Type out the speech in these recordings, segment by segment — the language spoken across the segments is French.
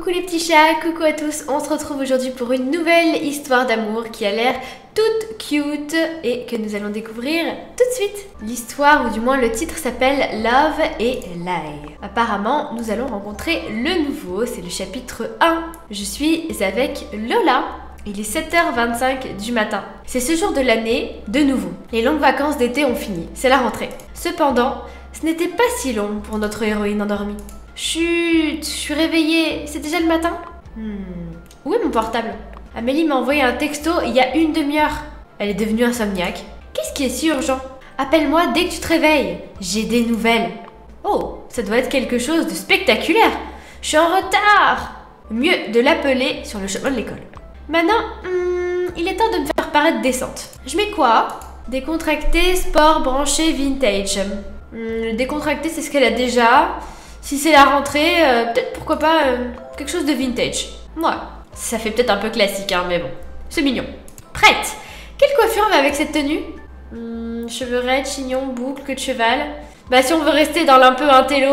Coucou les petits chats, coucou à tous, on se retrouve aujourd'hui pour une nouvelle histoire d'amour qui a l'air toute cute et que nous allons découvrir tout de suite. L'histoire, ou du moins le titre, s'appelle Love et Lie. Apparemment, nous allons rencontrer le nouveau, c'est le chapitre 1. Je suis avec Lola. Il est 7h25 du matin. C'est ce jour de l'année, de nouveau. Les longues vacances d'été ont fini, c'est la rentrée. Cependant, ce n'était pas si long pour notre héroïne endormie. Chut, je suis réveillée, c'est déjà le matin? Où est mon portable? Amélie m'a envoyé un texto il y a une demi-heure. Elle est devenue insomniaque. Qu'est-ce qui est si urgent? Appelle-moi dès que tu te réveilles. J'ai des nouvelles. Oh, ça doit être quelque chose de spectaculaire. Je suis en retard. Mieux de l'appeler sur le chemin de l'école. Maintenant, il est temps de me faire paraître décente. Je mets quoi? Décontracté, sport, branché, vintage. Le décontracté, c'est ce qu'elle a déjà. Si c'est la rentrée, peut-être pourquoi pas quelque chose de vintage. Ouais, ça fait peut-être un peu classique, hein, mais bon, c'est mignon. Prête? Quelle coiffure va avec cette tenue? Cheveux raides, chignon, boucle, queue de cheval. Bah si on veut rester dans l'un peu intello,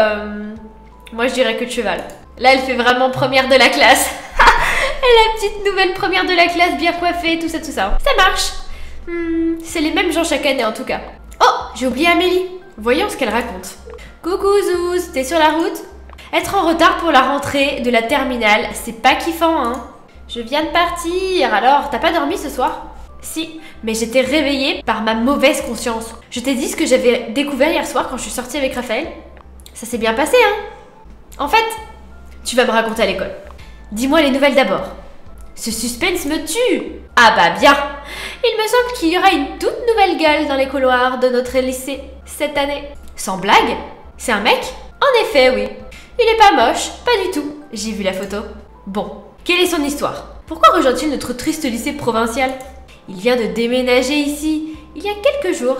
moi je dirais queue de cheval. Là, elle fait vraiment première de la classe. Et la petite nouvelle première de la classe, bien coiffée, tout ça, tout ça. Ça marche. C'est les mêmes gens chaque année en tout cas. Oh, j'ai oublié Amélie. Voyons ce qu'elle raconte. Coucou Zouz, t'es sur la route? Être en retard pour la rentrée de la terminale, c'est pas kiffant, hein? Je viens de partir, alors t'as pas dormi ce soir? Si, mais j'étais réveillée par ma mauvaise conscience. Je t'ai dit ce que j'avais découvert hier soir quand je suis sortie avec Raphaël. Ça s'est bien passé, hein? En fait, tu vas me raconter à l'école. Dis-moi les nouvelles d'abord. Ce suspense me tue! Ah bah bien! Il me semble qu'il y aura une toute nouvelle gueule dans les couloirs de notre lycée cette année. Sans blague? C'est un mec? En effet, oui. Il est pas moche, pas du tout. J'ai vu la photo. Bon, quelle est son histoire? Pourquoi rejoint-il notre triste lycée provincial? Il vient de déménager ici, il y a quelques jours.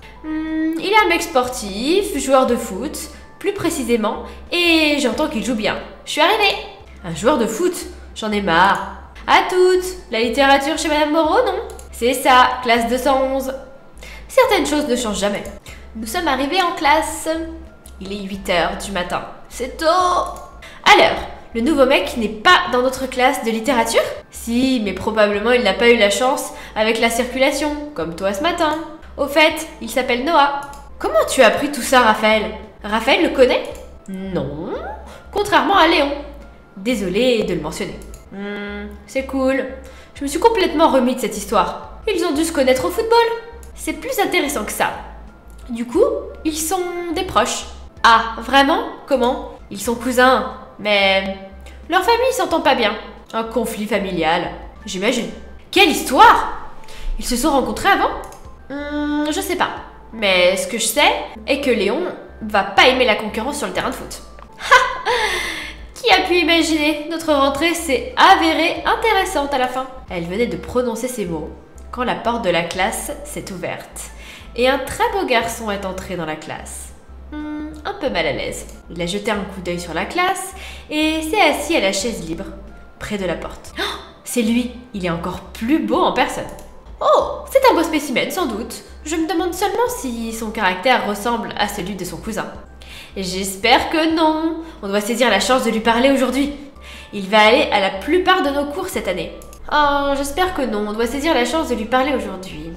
Il est un mec sportif, joueur de foot, plus précisément, et j'entends qu'il joue bien. Je suis arrivée. Un joueur de foot? J'en ai marre. À toutes! La littérature chez Madame Moreau, non? C'est ça, classe 211. Certaines choses ne changent jamais. Nous sommes arrivés en classe. Il est 8h du matin. C'est tôt! Alors, le nouveau mec n'est pas dans notre classe de littérature? Si, mais probablement il n'a pas eu la chance avec la circulation, comme toi ce matin. Au fait, il s'appelle Noah. Comment tu as appris tout ça, Raphaël? Raphaël le connaît? Non, contrairement à Léon. Désolée de le mentionner. C'est cool. Je me suis complètement remis de cette histoire. Ils ont dû se connaître au football. C'est plus intéressant que ça. Du coup, ils sont des proches. Ah, vraiment? Comment? Ils sont cousins, mais leur famille s'entend pas bien. Un conflit familial, j'imagine. Quelle histoire! Ils se sont rencontrés avant? Je sais pas. Mais ce que je sais est que Léon va pas aimer la concurrence sur le terrain de foot. Ha! Qui a pu imaginer? Notre rentrée s'est avérée intéressante à la fin. Elle venait de prononcer ces mots quand la porte de la classe s'est ouverte. Et un très beau garçon est entré dans la classe. Un peu mal à l'aise. Il a jeté un coup d'œil sur la classe et s'est assis à la chaise libre, près de la porte. Oh, c'est lui! Il est encore plus beau en personne. Oh, c'est un beau spécimen, sans doute. Je me demande seulement si son caractère ressemble à celui de son cousin. J'espère que non. On doit saisir la chance de lui parler aujourd'hui. Il va aller à la plupart de nos cours cette année. Oh, j'espère que non. On doit saisir la chance de lui parler aujourd'hui.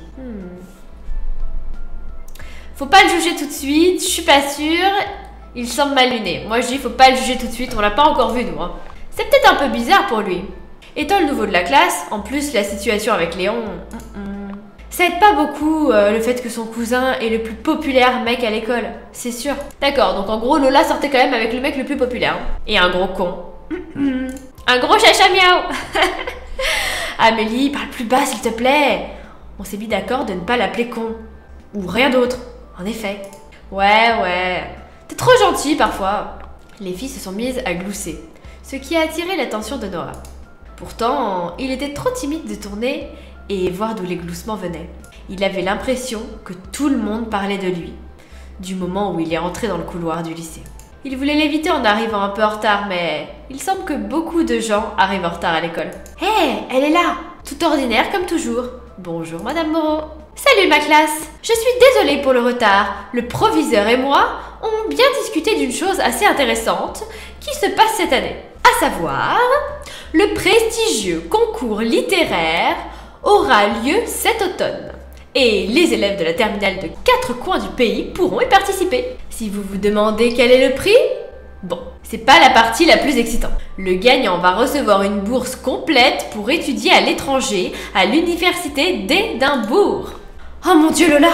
Faut pas le juger tout de suite, je suis pas sûre. Il semble mal luné. Moi je dis faut pas le juger tout de suite, on l'a pas encore vu nous. Hein. C'est peut-être un peu bizarre pour lui. Étant le nouveau de la classe, en plus la situation avec Léon... Ça aide pas beaucoup le fait que son cousin est le plus populaire mec à l'école, c'est sûr. D'accord, donc en gros Lola sortait quand même avec le mec le plus populaire. Et un gros con. Un gros chacha miaou. Amélie, parle plus bas s'il te plaît. On s'est mis d'accord de ne pas l'appeler con. Ou rien d'autre. En effet. Ouais. T'es trop gentil parfois. Les filles se sont mises à glousser, ce qui a attiré l'attention de Noah. Pourtant, il était trop timide de tourner et voir d'où les gloussements venaient. Il avait l'impression que tout le monde parlait de lui, du moment où il est entré dans le couloir du lycée. Il voulait l'éviter en arrivant un peu en retard, mais il semble que beaucoup de gens arrivent en retard à l'école. Hé, elle est là, tout ordinaire comme toujours. Bonjour Madame Moreau. Salut ma classe. Je suis désolée pour le retard. Le proviseur et moi on bien discuté d'une chose assez intéressante qui se passe cette année. à savoir le prestigieux concours littéraire aura lieu cet automne. Et les élèves de la terminale de 4 coins du pays pourront y participer. Si vous vous demandez quel est le prix, bon, c'est pas la partie la plus excitante. Le gagnant va recevoir une bourse complète pour étudier à l'étranger à l'université d'Édimbourg. Oh mon Dieu Lola,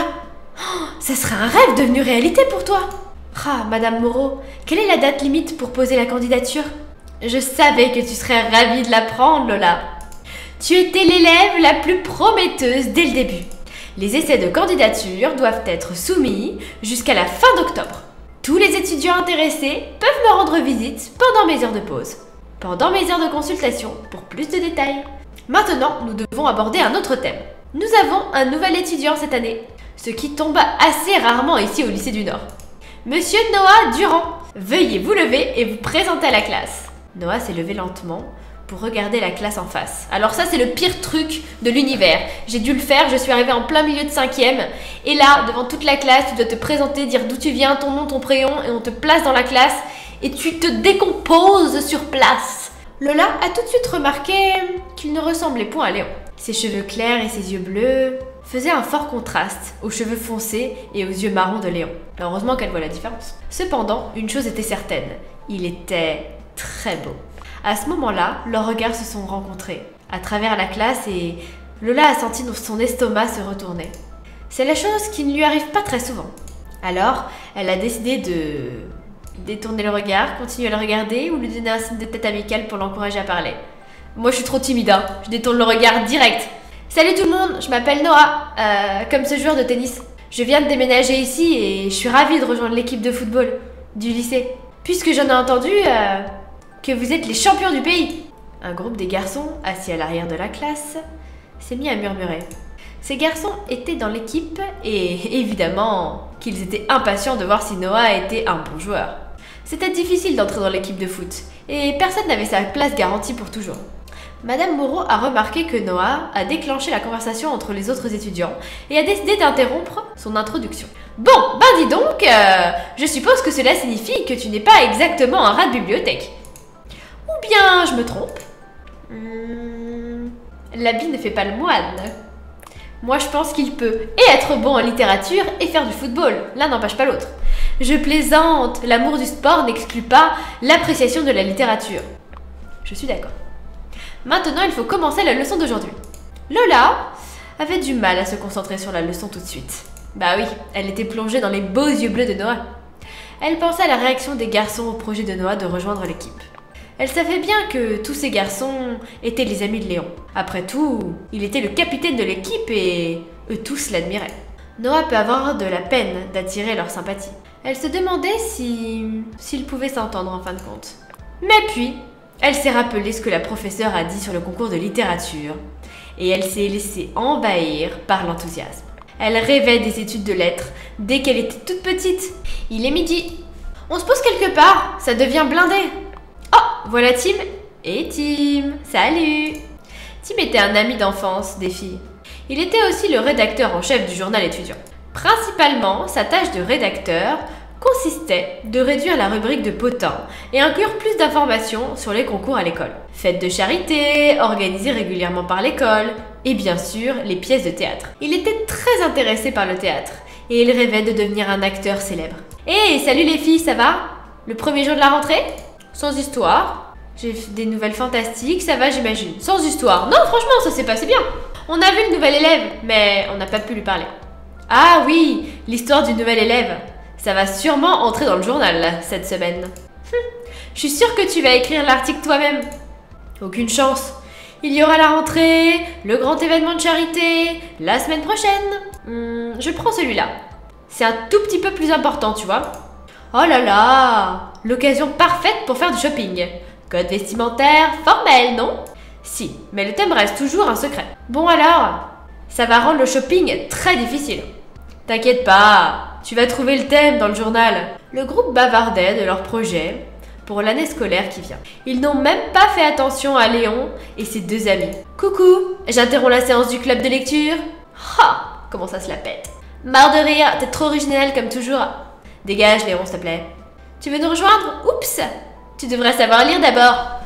ça serait un rêve devenu réalité pour toi. Ah, Madame Moreau, quelle est la date limite pour poser la candidature? Je savais que tu serais ravie de l'apprendre, Lola. Tu étais l'élève la plus prometteuse dès le début. Les essais de candidature doivent être soumis jusqu'à la fin d'octobre. Tous les étudiants intéressés peuvent me rendre visite pendant mes heures de pause, pendant mes heures de consultation pour plus de détails. Maintenant, nous devons aborder un autre thème. Nous avons un nouvel étudiant cette année, ce qui tombe assez rarement ici au lycée du Nord. Monsieur Noah Durand, veuillez vous lever et vous présenter à la classe. Noah s'est levé lentement pour regarder la classe en face. Alors ça, c'est le pire truc de l'univers. J'ai dû le faire, je suis arrivée en plein milieu de 5e. Et là, devant toute la classe, tu dois te présenter, dire d'où tu viens, ton nom, ton prénom, et on te place dans la classe et tu te décomposes sur place. Lola a tout de suite remarqué qu'il ne ressemblait point à Léon. Ses cheveux clairs et ses yeux bleus faisaient un fort contraste aux cheveux foncés et aux yeux marrons de Léon. Heureusement qu'elle voit la différence. Cependant, une chose était certaine, il était très beau. À ce moment-là, leurs regards se sont rencontrés à travers la classe et Lola a senti son estomac se retourner. C'est la chose qui ne lui arrive pas très souvent. Alors, elle a décidé de détourner le regard, continuer à le regarder ou lui donner un signe de tête amical pour l'encourager à parler. Moi, je suis trop timide, hein. Je détourne le regard direct. Salut tout le monde, je m'appelle Noah, comme ce joueur de tennis. Je viens de déménager ici et je suis ravie de rejoindre l'équipe de football du lycée. Puisque j'en ai entendu que vous êtes les champions du pays. Un groupe des garçons, assis à l'arrière de la classe, s'est mis à murmurer. Ces garçons étaient dans l'équipe et évidemment qu'ils étaient impatients de voir si Noah était un bon joueur. C'était difficile d'entrer dans l'équipe de foot et personne n'avait sa place garantie pour toujours. Madame Moreau a remarqué que Noah a déclenché la conversation entre les autres étudiants et a décidé d'interrompre son introduction. Bon, ben dis donc, je suppose que cela signifie que tu n'es pas exactement un rat de bibliothèque. Ou bien je me trompe? L'habit ne fait pas le moine. Moi je pense qu'il peut et être bon en littérature et faire du football, l'un n'empêche pas l'autre. Je plaisante, l'amour du sport n'exclut pas l'appréciation de la littérature. Je suis d'accord. Maintenant, il faut commencer la leçon d'aujourd'hui. Lola avait du mal à se concentrer sur la leçon tout de suite. Bah oui, elle était plongée dans les beaux yeux bleus de Noah. Elle pensait à la réaction des garçons au projet de Noah de rejoindre l'équipe. Elle savait bien que tous ces garçons étaient les amis de Léon. Après tout, il était le capitaine de l'équipe et eux tous l'admiraient. Noah peut avoir de la peine d'attirer leur sympathie. Elle se demandait s'ils pouvaient s'entendre en fin de compte. Mais puis, elle s'est rappelé ce que la professeure a dit sur le concours de littérature et elle s'est laissée envahir par l'enthousiasme. Elle rêvait des études de lettres dès qu'elle était toute petite. Il est midi. On se pose quelque part, ça devient blindé. Oh, voilà Tim. Et Tim, salut. Tim était un ami d'enfance des filles. Il était aussi le rédacteur en chef du journal étudiant. Principalement, sa tâche de rédacteur consistait de réduire la rubrique de potins et inclure plus d'informations sur les concours à l'école. Fêtes de charité, organisées régulièrement par l'école, et bien sûr, les pièces de théâtre. Il était très intéressé par le théâtre, et il rêvait de devenir un acteur célèbre. Hey, salut les filles, ça va? Le premier jour de la rentrée? Sans histoire. J'ai des nouvelles fantastiques, ça va j'imagine. Sans histoire. Non, franchement, ça s'est passé bien. On a vu une nouvelle élève, mais on n'a pas pu lui parler. Ah oui, l'histoire d'une nouvelle élève. Ça va sûrement entrer dans le journal, là, cette semaine. Je suis sûre que tu vas écrire l'article toi-même. Aucune chance. Il y aura la rentrée, le grand événement de charité, la semaine prochaine. Je prends celui-là. C'est un tout petit peu plus important, tu vois. Oh là là, l'occasion parfaite pour faire du shopping. Code vestimentaire formel, non? Si, mais le thème reste toujours un secret. Bon alors, ça va rendre le shopping très difficile. T'inquiète pas, tu vas trouver le thème dans le journal. Le groupe bavardait de leur projet pour l'année scolaire qui vient. Ils n'ont même pas fait attention à Léon et ses deux amis. Coucou, j'interromps la séance du club de lecture. Ha, comment ça se la pète. Marre de rire, t'es trop original comme toujours. Dégage Léon, s'il te plaît. Tu veux nous rejoindre? Oups, tu devrais savoir lire d'abord.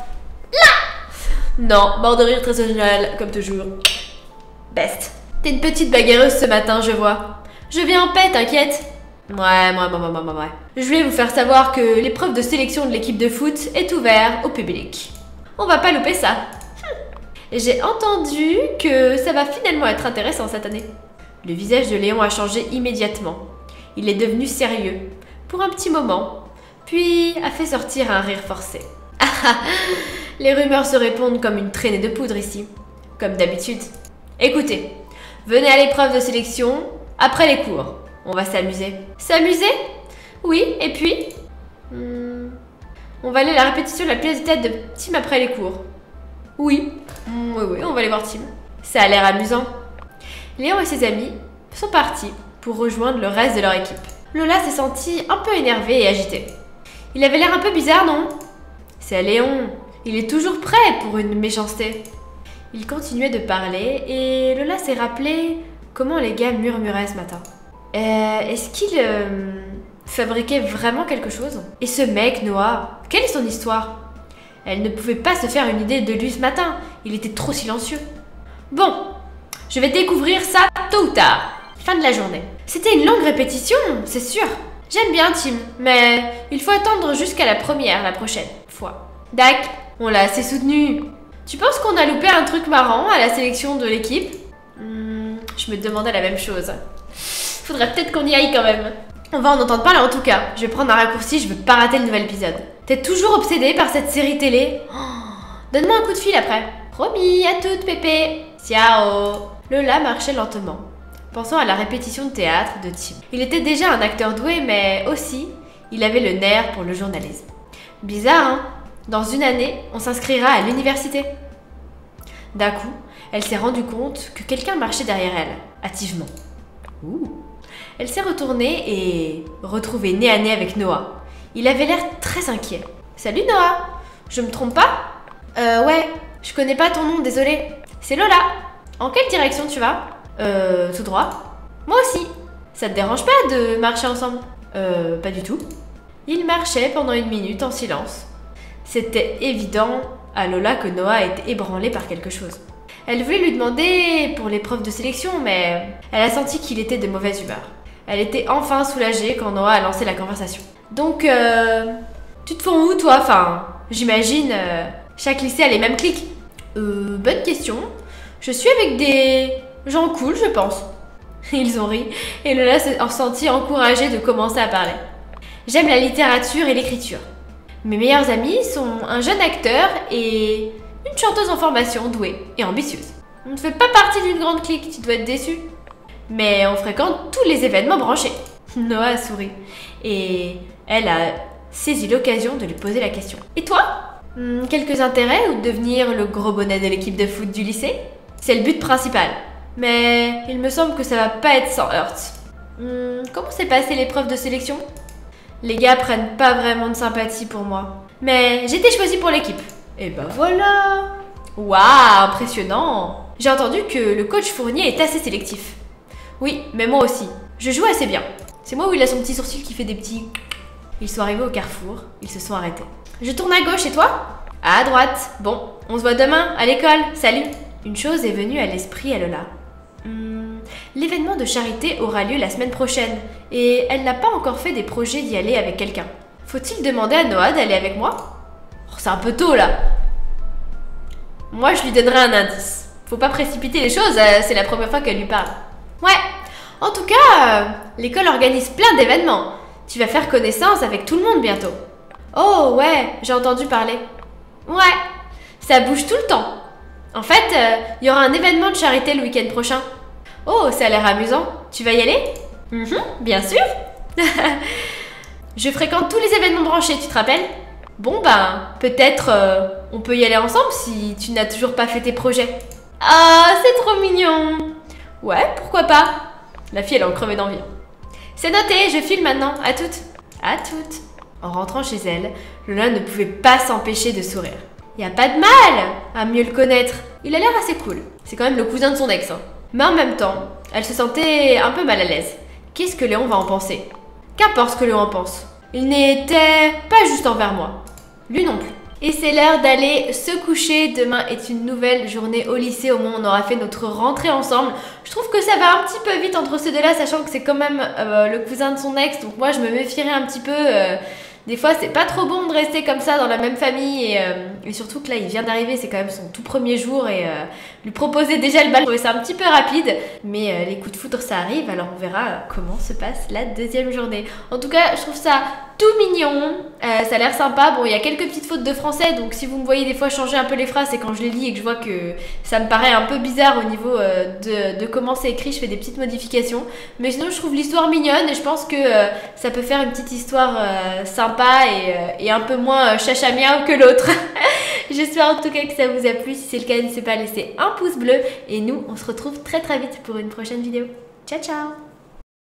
Non, mort de rire très original, comme toujours. Best. T'es une petite bagarreuse ce matin, je vois. Je viens en paix, t'inquiète. Ouais. Je voulais vous faire savoir que l'épreuve de sélection de l'équipe de foot est ouverte au public. On va pas louper ça. J'ai entendu que ça va finalement être intéressant cette année. Le visage de Léon a changé immédiatement. Il est devenu sérieux, pour un petit moment, puis a fait sortir un rire forcé. Les rumeurs se répondent comme une traînée de poudre ici, comme d'habitude. Écoutez, venez à l'épreuve de sélection après les cours. On va s'amuser. S'amuser? Oui, et puis on va aller à la répétition de la pièce de tête de Tim après les cours. Oui, on va aller voir Tim. Ça a l'air amusant. Léon et ses amis sont partis pour rejoindre le reste de leur équipe. Lola s'est sentie un peu énervée et agitée. Il avait l'air un peu bizarre, non? C'est Léon, il est toujours prêt pour une méchanceté. Il continuait de parler et Lola s'est rappelé comment les gars murmuraient ce matin. Est-ce qu'il fabriquait vraiment quelque chose? Et ce mec, Noah, quelle est son histoire? Elle ne pouvait pas se faire une idée de lui ce matin, il était trop silencieux. Bon, je vais découvrir ça tôt ou tard. Fin de la journée. C'était une longue répétition, c'est sûr. J'aime bien Tim, mais il faut attendre jusqu'à la première la prochaine fois. Dac, on l'a assez soutenu. Tu penses qu'on a loupé un truc marrant à la sélection de l'équipe? Je me demandais la même chose. Faudrait peut-être qu'on y aille quand même. On va en entendre parler en tout cas. Je vais prendre un raccourci, je veux pas rater le nouvel épisode. T'es toujours obsédée par cette série télé? Donne-moi un coup de fil après. Promis, à toute Pépé. Ciao. Lola marchait lentement, pensant à la répétition de théâtre de Tim. Il était déjà un acteur doué, mais aussi, il avait le nerf pour le journalisme. Bizarre, hein? Dans une année, on s'inscrira à l'université. D'un coup, elle s'est rendue compte que quelqu'un marchait derrière elle, hâtivement. Elle s'est retournée et retrouvée nez à nez avec Noah. Il avait l'air très inquiet. Salut Noah, je me trompe pas? Ouais, je connais pas ton nom, désolé. C'est Lola. En quelle direction tu vas? Tout droit. Moi aussi. Ça te dérange pas de marcher ensemble? Pas du tout. Ils marchaient pendant une minute en silence. C'était évident à Lola que Noah était ébranlé par quelque chose. Elle voulait lui demander pour l'épreuve de sélection, mais elle a senti qu'il était de mauvaise humeur. Elle était enfin soulagée quand Noah a lancé la conversation. Donc, tu te fonds où toi? Enfin, j'imagine, chaque lycée a les mêmes clics. Bonne question. Je suis avec des gens cool, je pense. Ils ont ri, et Lola s'est sentie encouragée de commencer à parler. J'aime la littérature et l'écriture. Mes meilleurs amis sont un jeune acteur et une chanteuse en formation douée et ambitieuse. On ne fait pas partie d'une grande clique, tu dois être déçu. Mais on fréquente tous les événements branchés. Noah a souri et elle a saisi l'occasion de lui poser la question. Et toi? Quelques intérêts ou devenir le gros bonnet de l'équipe de foot du lycée? C'est le but principal. Mais il me semble que ça va pas être sans heurts. Comment s'est passée l'épreuve de sélection? Les gars prennent pas vraiment de sympathie pour moi. Mais j'ai été choisie pour l'équipe. Et ben voilà! Waouh, impressionnant! J'ai entendu que le coach Fournier est assez sélectif. Oui, mais moi aussi. Je joue assez bien. C'est moi où il a son petit sourcil qui fait des petits... Ils sont arrivés au carrefour, ils se sont arrêtés. Je tourne à gauche et toi? À droite. Bon, on se voit demain, à l'école. Salut! Une chose est venue à l'esprit à Lola. L'événement de charité aura lieu la semaine prochaine et elle n'a pas encore fait des projets d'y aller avec quelqu'un. Faut-il demander à Noah d'aller avec moi? C'est un peu tôt là. Moi je lui donnerai un indice. Faut pas précipiter les choses, c'est la première fois qu'elle lui parle. Ouais, en tout cas, l'école organise plein d'événements. Tu vas faire connaissance avec tout le monde bientôt. Oh ouais, j'ai entendu parler. Ouais, ça bouge tout le temps. En fait, il y aura un événement de charité le week-end prochain. Oh, ça a l'air amusant. Tu vas y aller? Bien sûr. Je fréquente tous les événements branchés, tu te rappelles? Bon ben, peut-être on peut y aller ensemble si tu n'as toujours pas fait tes projets. Ah, c'est trop mignon. Ouais, pourquoi pas? La fille, elle en crevait d'envie. C'est noté, je file maintenant. À toutes. À toutes. En rentrant chez elle, Lola ne pouvait pas s'empêcher de sourire. Y a pas de mal à mieux le connaître. Il a l'air assez cool. C'est quand même le cousin de son ex, hein. Mais en même temps, elle se sentait un peu mal à l'aise. Qu'est-ce que Léon va en penser? Qu'importe ce que Léon en pense. Il n'était pas juste envers moi. Lui non plus. Et c'est l'heure d'aller se coucher. Demain est une nouvelle journée au lycée. Au moins on aura fait notre rentrée ensemble. Je trouve que ça va un petit peu vite entre ces deux-là, sachant que c'est quand même le cousin de son ex. Donc moi je me méfierais un petit peu. Des fois c'est pas trop bon de rester comme ça dans la même famille. Et surtout que là il vient d'arriver, c'est quand même son tout premier jour. Et lui proposer déjà le bal, je trouvais ça un petit peu rapide. Mais les coups de foudre ça arrive. Alors on verra comment se passe la deuxième journée. En tout cas je trouve ça tout mignon, ça a l'air sympa. Bon, il y a quelques petites fautes de français, donc si vous me voyez des fois changer un peu les phrases, c'est quand je les lis et que je vois que ça me paraît un peu bizarre au niveau de comment c'est écrit, je fais des petites modifications. Mais sinon, je trouve l'histoire mignonne et je pense que ça peut faire une petite histoire sympa et un peu moins chacha miaou que l'autre. J'espère en tout cas que ça vous a plu. Si c'est le cas, n'hésitez pas à laisser un pouce bleu et nous, on se retrouve très vite pour une prochaine vidéo. Ciao ciao!